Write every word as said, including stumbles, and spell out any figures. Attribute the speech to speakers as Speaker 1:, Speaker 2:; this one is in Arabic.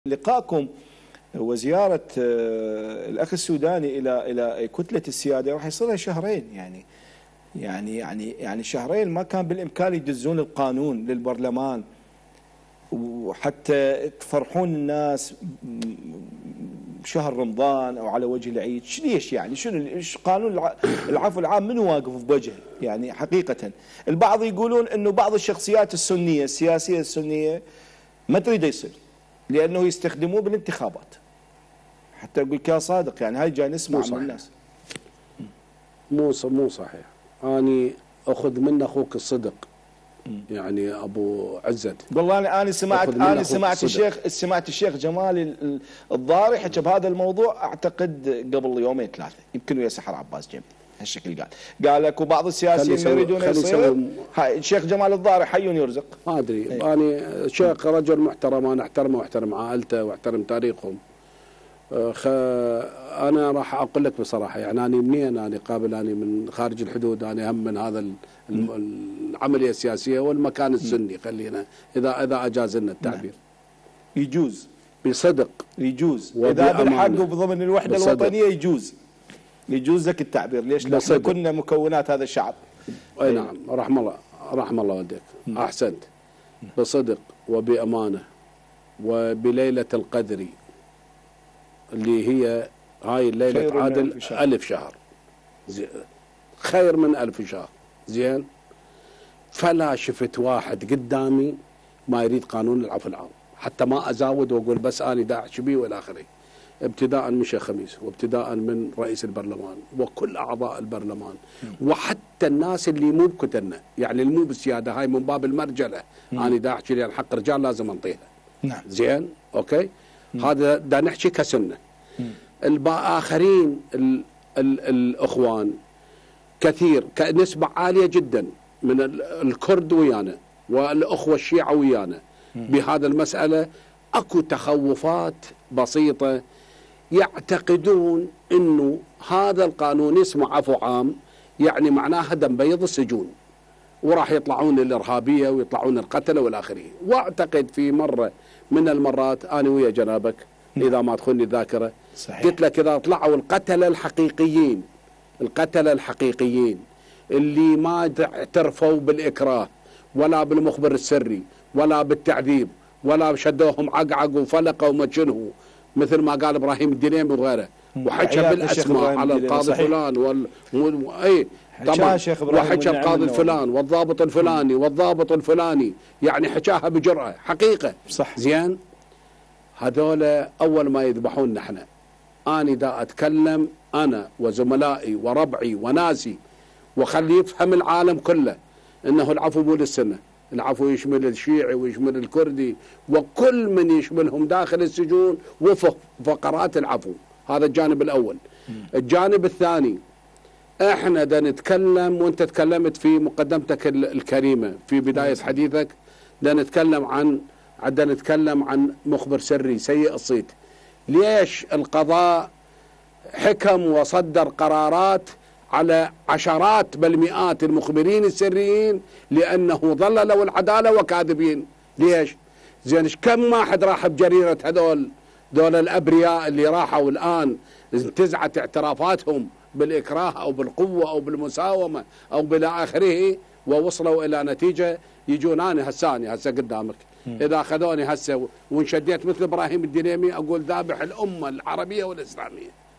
Speaker 1: لقائكم وزيارة الأخ السوداني إلى إلى كتلة السيادة راح يصير لها شهرين، يعني يعني يعني يعني شهرين ما كان بالإمكان يدزون القانون للبرلمان وحتى تفرحون الناس بشهر رمضان أو على وجه العيد. ليش يعني؟ شنو قانون العفو العام منو واقف بوجهه؟ يعني حقيقة البعض يقولون إنه بعض الشخصيات السنية السياسية السنية ما تريد يصير لأنه يستخدموه بالانتخابات. حتى أقول يا صادق يعني هاي جاي نسمع من الناس.
Speaker 2: مو مو صحيح. أنا أخذ من أخوك الصدق يعني أبو عزت.
Speaker 1: والله أنا أنا سمعت أنا سمعت الشيخ سمعت الشيخ جمال الضاري حكى بهذا الموضوع أعتقد قبل يومين ثلاثة يمكن ويا سحر عباس جنبي هالشكل قال قال لك وبعض السياسيين ما يريدون يصير. هاي الشيخ جمال الضاري حي يرزق.
Speaker 2: ما أدري أنا يعني شيخ رجل محترم، أنا أحترمه وأحترم عائلته وأحترم تاريخهم. خ... أنا راح أقول لك بصراحة يعني أنا منين أنا قابل أنا من خارج الحدود، أنا هم من هذا العملية السياسية والمكان السني خلينا إذا إذا أجاز لنا التعبير.
Speaker 1: يجوز
Speaker 2: بصدق
Speaker 1: يجوز إذا بالحق وبضمن الوحدة بصدق. الوطنية يجوز يجوز لك التعبير. ليش لا؟ كنا مكونات هذا الشعب.
Speaker 2: أي نعم رحم الله رحم الله والديك. أحسنت. بصدق وبأمانة وبليلة القدر اللي هي هاي الليلة عادل ألف شهر, ألف شهر. خير من ألف شهر. زين. فلا شفت واحد قدامي ما يريد قانون العفو العام، حتى ما أزاود وأقول بس أنا داعش بيه والى آخره. ابتداء من شيخ خميس وابتداء من رئيس البرلمان وكل أعضاء البرلمان وحتى الناس اللي مو بكتلنا يعني اللي مو بالسيادة، هاي من باب المرجلة. أنا داعش لي الحق رجال لازم أنطيها.
Speaker 1: نعم.
Speaker 2: زين أوكي. مم. هذا دا نحكي كسنة. الآخرين ال ال الأخوان كثير نسبة عالية جدا من الكرد ويانا والأخوة الشيعة ويانا بهذا المسألة. أكو تخوفات بسيطة يعتقدون أنه هذا القانون اسمه عفو عام يعني معناه دم بيض السجون وراح يطلعون الإرهابية ويطلعون القتلة والآخرين. واعتقد في مرة من المرات أنا ويا جنابك إذا ما تخوني الذاكرة صحيح. قلت لك إذا طلعوا القتلة الحقيقيين القتلة الحقيقيين اللي ما اعترفوا بالإكراه ولا بالمخبر السري ولا بالتعذيب ولا شدوهم عقعق وفلقوا ومجنوا مثل ما قال إبراهيم الدنيمي وغيره وحكى بالأسماء على القاضي فلان وال... و... أي طبعا وحكى القاضي الفلان والضابط الفلاني والضابط الفلاني يعني حكاها بجرأة حقيقة
Speaker 1: صح.
Speaker 2: زين. هذول أول ما يذبحون نحن أنا دا أتكلم أنا وزملائي وربعي وناسي وخلي يفهم العالم كله إنه العفو مو للسنة، العفو يشمل الشيعي ويشمل الكردي وكل من يشملهم داخل السجون وفق فقرات العفو. هذا الجانب الأول. الجانب الثاني احنا دا نتكلم وانت تكلمت في مقدمتك الكريمة في بداية حديثك دا نتكلم عن دا نتكلم عن مخبر سري سيء الصيت. ليش القضاء حكم وصدر قرارات على عشرات بل مئات المخبرين السريين لأنه ضللوا العدالة وكاذبين؟ ليش؟ زين كم واحد راح بجريرة هذول دول الأبرياء اللي راحوا الآن انتزعت اعترافاتهم بالإكراه أو بالقوة أو بالمساومة أو بلا آخره ووصلوا إلى نتيجة يجوناني هساني هسه قدامك. إذا أخذوني هسه وانشديت مثل إبراهيم الدنيمي أقول ذابح الأمة العربية والإسلامية.